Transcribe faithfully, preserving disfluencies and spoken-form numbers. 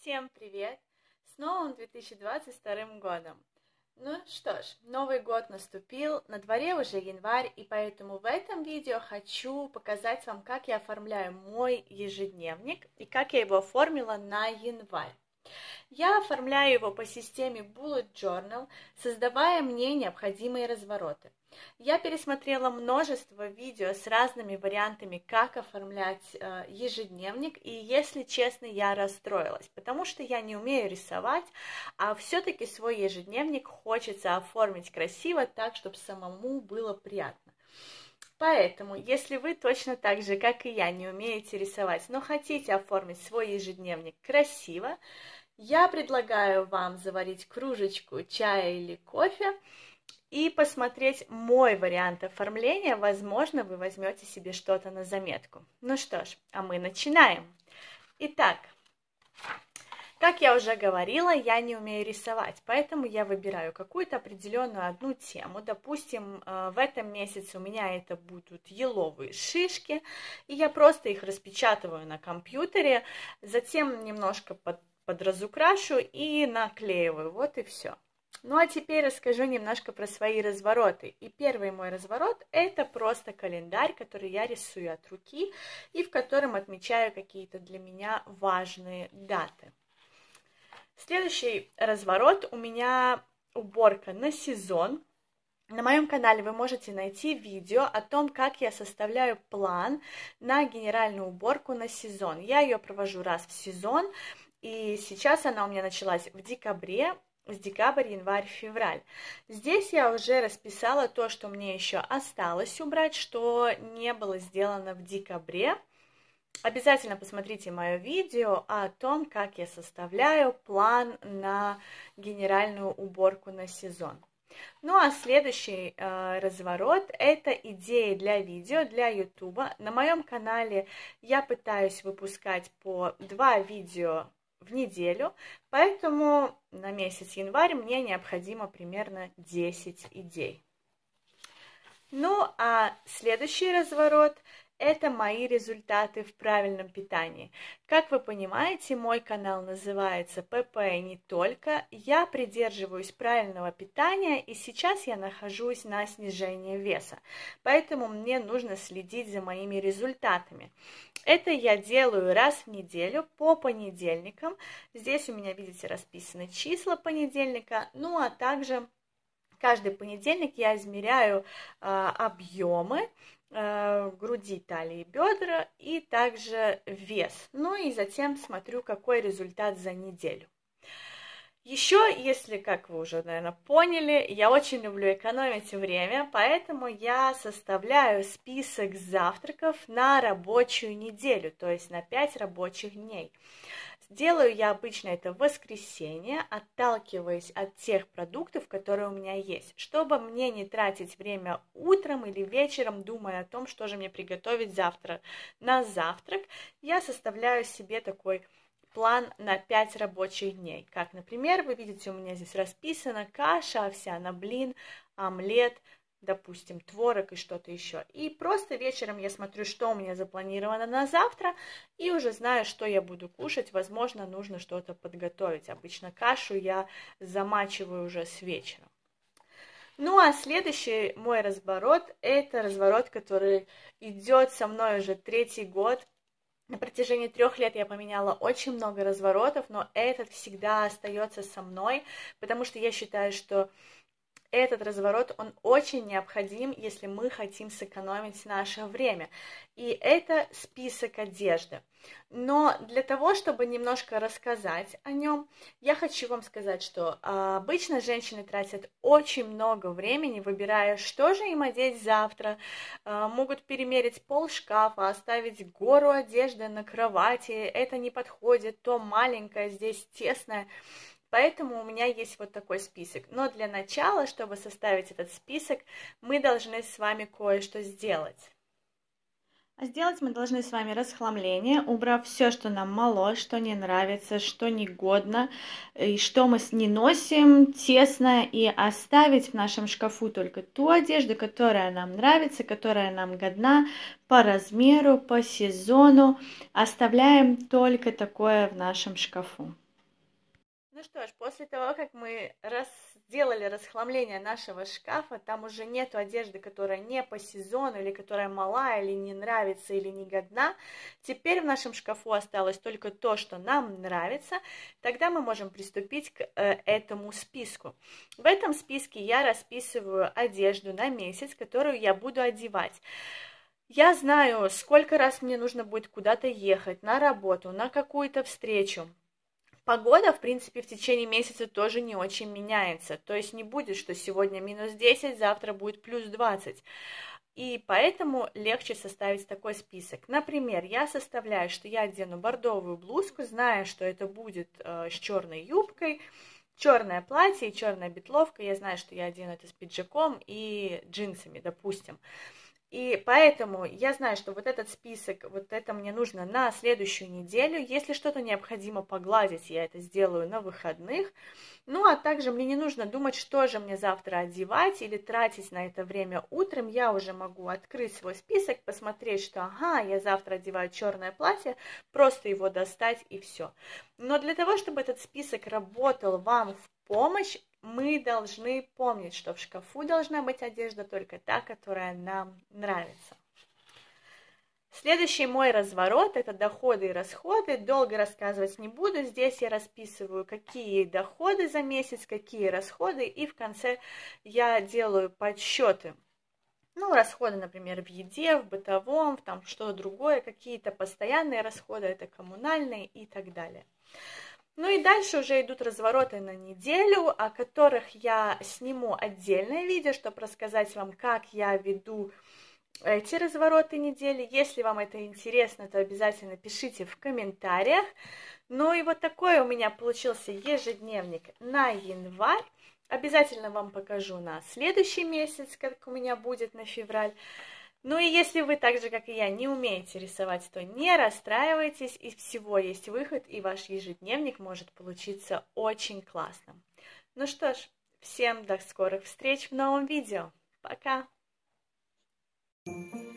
Всем привет! С новым две тысячи двадцать вторым годом! Ну что ж, Новый год наступил, на дворе уже январь, и поэтому в этом видео хочу показать вам, как я оформляю мой ежедневник и как я его оформила на январь. Я оформляю его по системе Bullet Journal, создавая мне необходимые развороты. Я пересмотрела множество видео с разными вариантами, как оформлять э, ежедневник, и, если честно, я расстроилась, потому что я не умею рисовать, а все-таки свой ежедневник хочется оформить красиво, так, чтобы самому было приятно. Поэтому, если вы точно так же, как и я, не умеете рисовать, но хотите оформить свой ежедневник красиво, я предлагаю вам заварить кружечку чая или кофе и посмотреть мой вариант оформления. Возможно, вы возьмете себе что-то на заметку. Ну что ж, а мы начинаем. Итак, как я уже говорила, я не умею рисовать, поэтому я выбираю какую-то определенную одну тему. Допустим, в этом месяце у меня это будут еловые шишки, и я просто их распечатываю на компьютере, затем немножко под подразукрашу и наклеиваю, вот и все. Ну а теперь расскажу немножко про свои развороты. И первый мой разворот — это просто календарь, который я рисую от руки и в котором отмечаю какие-то для меня важные даты. Следующий разворот у меня уборка на сезон. На моем канале вы можете найти видео о том, как я составляю план на генеральную уборку на сезон. Я ее провожу раз в сезон. И сейчас она у меня началась в декабре, с декабря, январь, февраль. Здесь я уже расписала то, что мне еще осталось убрать, что не было сделано в декабре. Обязательно посмотрите мое видео о том, как я составляю план на генеральную уборку на сезон. Ну а следующий э, разворот — это идеи для видео, для YouTube. На моем канале я пытаюсь выпускать по два видео в неделю, поэтому на месяц январь мне необходимо примерно десять идей. Ну а следующий разворот — это мои результаты в правильном питании. Как вы понимаете, мой канал называется ПП и не только. Я придерживаюсь правильного питания, и сейчас я нахожусь на снижении веса, поэтому мне нужно следить за моими результатами. Это я делаю раз в неделю по понедельникам. Здесь у меня, видите, расписаны числа понедельника, ну а также каждый понедельник я измеряю э, объемы э, груди, талии, бедра и также вес. Ну и затем смотрю, какой результат за неделю. Еще, если, как вы уже, наверное, поняли, я очень люблю экономить время, поэтому я составляю список завтраков на рабочую неделю, то есть на пять рабочих дней. Делаю я обычно это в воскресенье, отталкиваясь от тех продуктов, которые у меня есть, чтобы мне не тратить время утром или вечером, думая о том, что же мне приготовить завтра на завтрак. Я составляю себе такой план на пять рабочих дней. Как, например, вы видите, у меня здесь расписано каша, овсяный блин, омлет, допустим, творог и что-то еще. И просто вечером я смотрю, что у меня запланировано на завтра, и уже знаю, что я буду кушать. Возможно, нужно что-то подготовить. Обычно кашу я замачиваю уже с вечера. Ну а следующий мой разворот — это разворот, который идет со мной уже третий год. На протяжении трех лет я поменяла очень много разворотов, но этот всегда остается со мной, потому что я считаю, что этот разворот, он очень необходим, если мы хотим сэкономить наше время. И это список одежды. Но для того, чтобы немножко рассказать о нем, я хочу вам сказать, что а, обычно женщины тратят очень много времени, выбирая, что же им одеть завтра, а, могут перемерить пол шкафа, оставить гору одежды на кровати, это не подходит, то маленькое, здесь тесное. Поэтому у меня есть вот такой список. Но для начала, чтобы составить этот список, мы должны с вами кое-что сделать. А сделать мы должны с вами расхламление, убрав все, что нам мало, что не нравится, что негодно, и что мы не носим, тесно, и оставить в нашем шкафу только ту одежду, которая нам нравится, которая нам годна по размеру, по сезону. Оставляем только такое в нашем шкафу. Ну что ж, после того, как мы раз... сделали расхламление нашего шкафа, там уже нету одежды, которая не по сезону, или которая мала, или не нравится, или не годна. Теперь в нашем шкафу осталось только то, что нам нравится. Тогда мы можем приступить к э, этому списку. В этом списке я расписываю одежду на месяц, которую я буду одевать. Я знаю, сколько раз мне нужно будет куда-то ехать, на работу, на какую-то встречу. Погода, в принципе, в течение месяца тоже не очень меняется. То есть не будет, что сегодня минус десять, завтра будет плюс двадцать. И поэтому легче составить такой список. Например, я составляю, что я одену бордовую блузку, зная, что это будет э, с черной юбкой, черное платье и черная бетловка. Я знаю, что я одену это с пиджаком и джинсами, допустим. И поэтому я знаю, что вот этот список, вот это мне нужно на следующую неделю. Если что-то необходимо погладить, я это сделаю на выходных. Ну, а также мне не нужно думать, что же мне завтра одевать или тратить на это время утром. Я уже могу открыть свой список, посмотреть, что ага, я завтра одеваю черное платье, просто его достать и все. Но для того, чтобы этот список работал вам в помощь, мы должны помнить, что в шкафу должна быть одежда только та, которая нам нравится. Следующий мой разворот – это доходы и расходы. Долго рассказывать не буду. Здесь я расписываю, какие доходы за месяц, какие расходы, и в конце я делаю подсчеты. Ну, расходы, например, в еде, в бытовом, в там что-то другое, какие-то постоянные расходы, это коммунальные и так далее. Ну и дальше уже идут развороты на неделю, о которых я сниму отдельное видео, чтобы рассказать вам, как я веду эти развороты недели. Если вам это интересно, то обязательно пишите в комментариях. Ну и вот такой у меня получился ежедневник на январь. Обязательно вам покажу на следующий месяц, как у меня будет на февраль. Ну и если вы так же, как и я, не умеете рисовать, то не расстраивайтесь, из всего есть выход, и ваш ежедневник может получиться очень классным. Ну что ж, всем до скорых встреч в новом видео. Пока!